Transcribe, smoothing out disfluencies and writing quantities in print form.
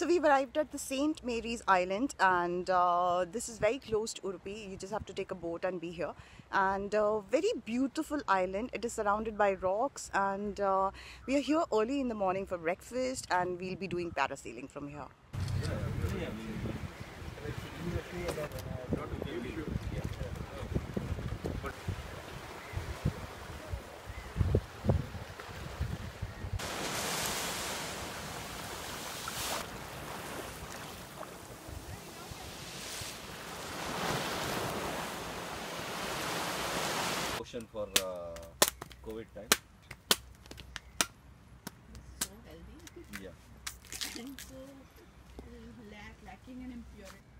So we've arrived at the St. Mary's Island, and this is very close to Udupi. You just have to take a boat and be here. And very beautiful island. It is surrounded by rocks, and we are here early in the morning for breakfast, and we'll be doing parasailing from here. Ocean for COVID time. So healthy. Yeah. And so lacking in impurity.